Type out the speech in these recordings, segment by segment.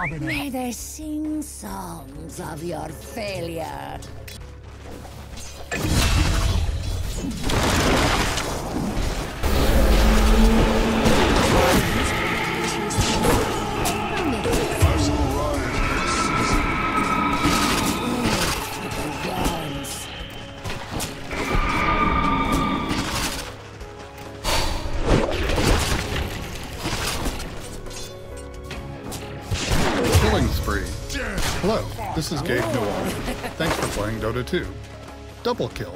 May they sing songs of your failure. Killing spree. Hello, this is Gabe Newell. Thanks for playing Dota 2. Double kill.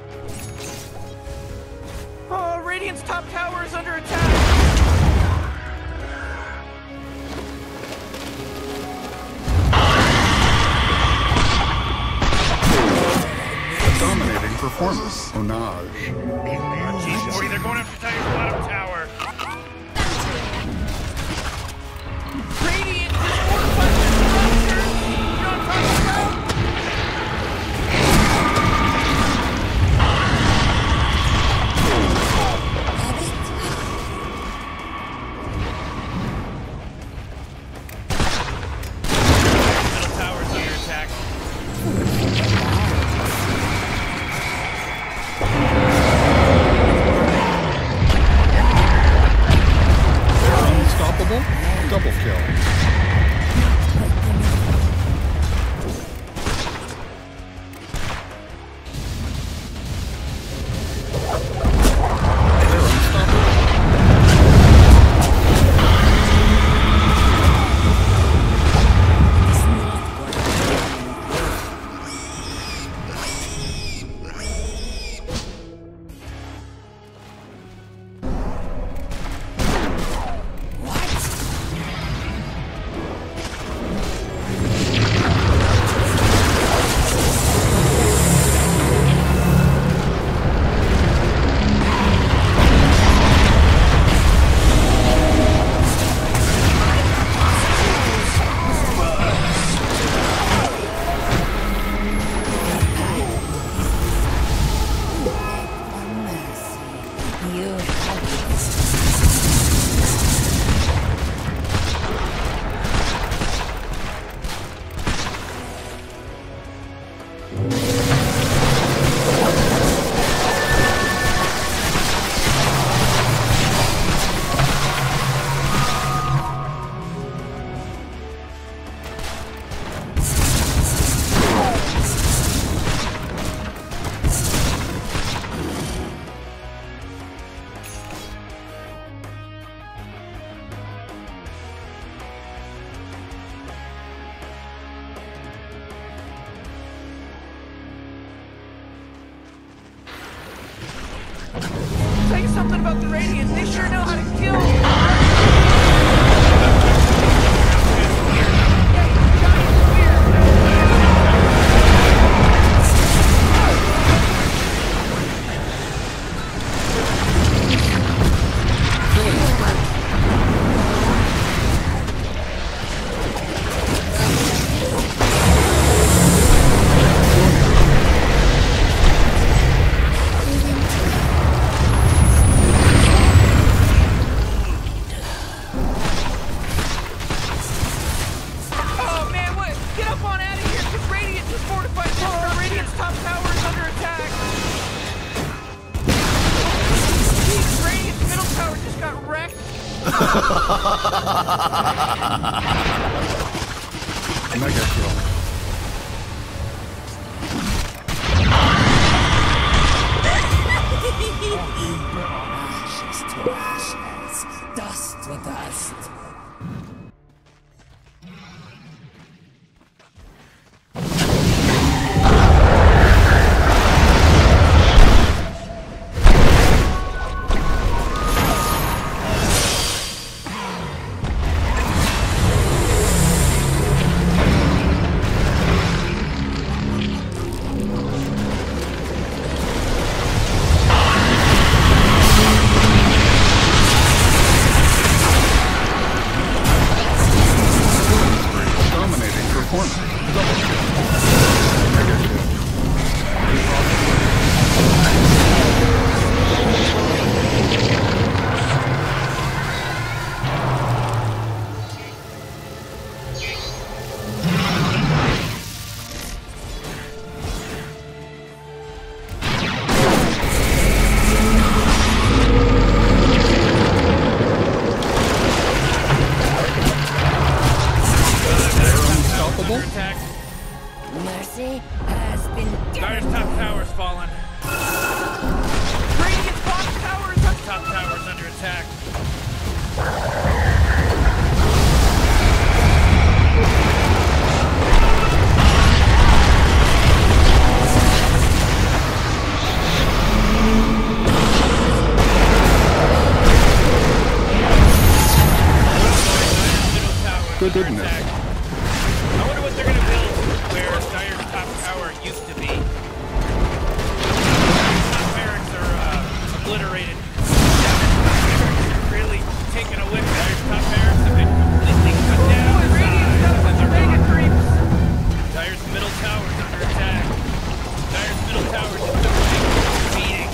Oh, Radiant's top tower is under attack! Dominating performance. Onage. Jeez, Morty, they're going after Tiger's bottom tower. Radiant just fortified their structure! You know what I'm talking about? Middle tower's under attack. Unstoppable. Double kill. They're unstoppable. Tell you something about the Radiant. They sure know how to kill. Oh man, what? Get up on out of here, because Radiant just fortified tower. Radiant's top tower is under attack. Jeez, Radiant's middle tower just got wrecked. Mega kill. Ashes to ashes, dust to dust. good, didn't it? attack. I wonder what they're gonna build where Dire's top tower used to be. Top barracks are obliterated. Barracks are really taken a whip. Dire's top barracks have been completely cut down. Dire's middle tower is under attack. Dire's middle tower is under beating.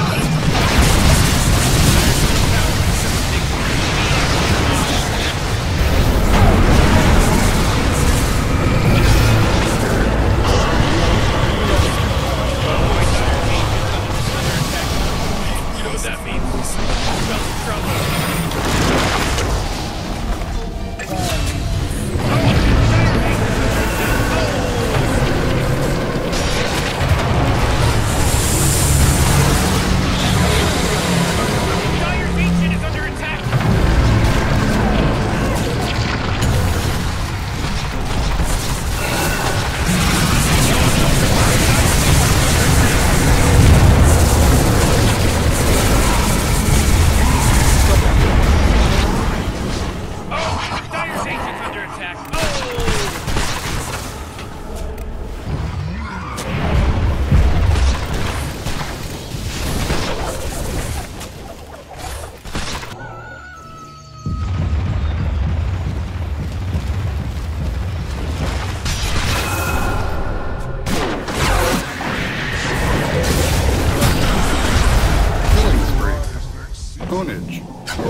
You know what that means? Spell trouble. Ownage.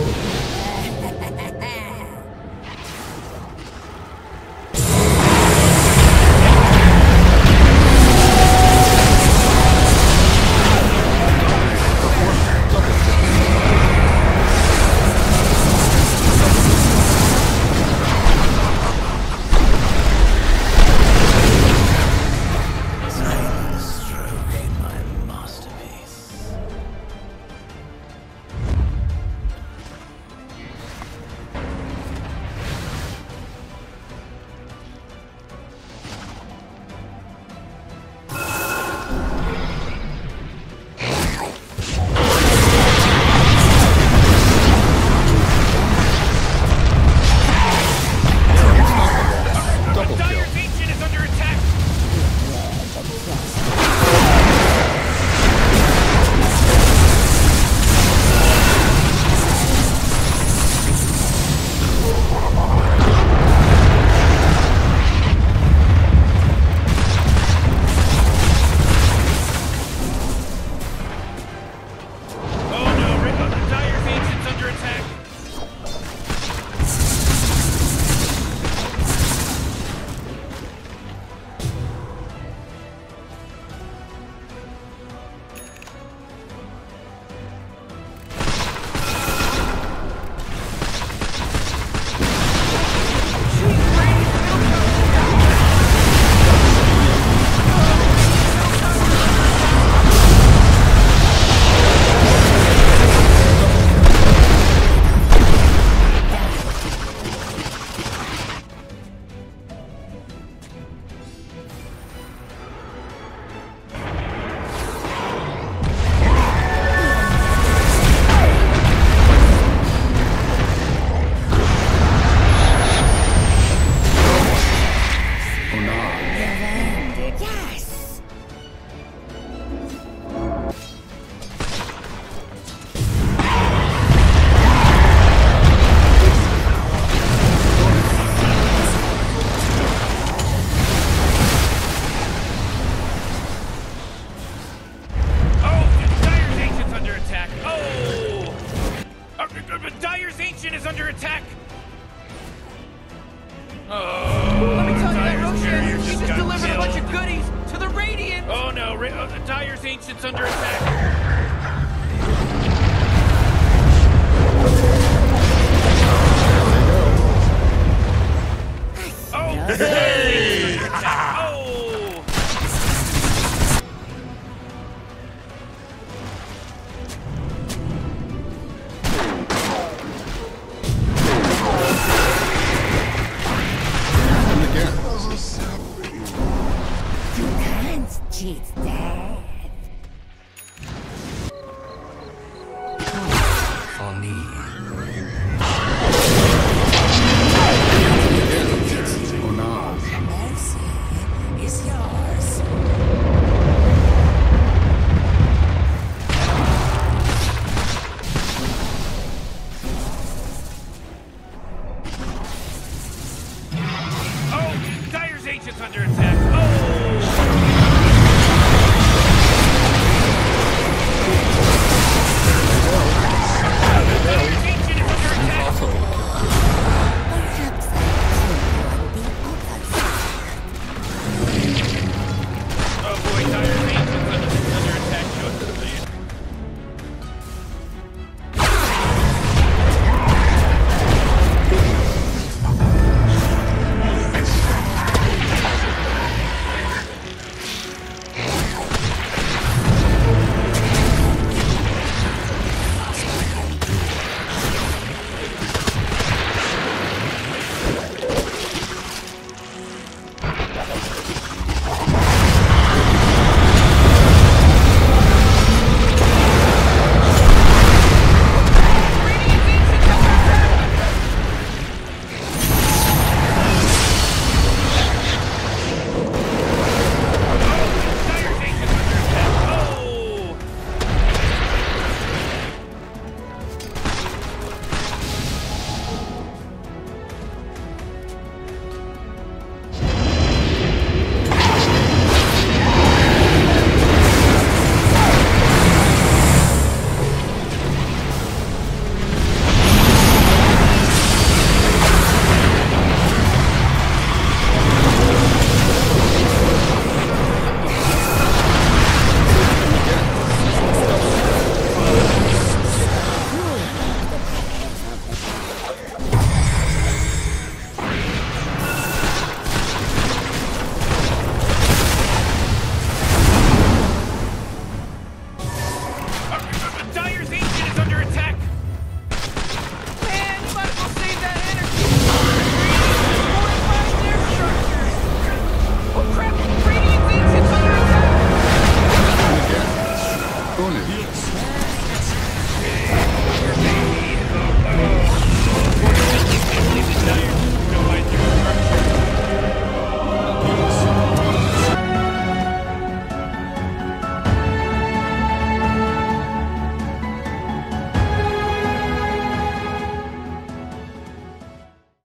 Dire's Ancient is under attack! Oh, let me tell you that Roshan, he just delivered a bunch of goodies to the Radiant! Oh no, Dire's Ancient's under attack! Oh! Hey! Oh! You can't cheat death. For me.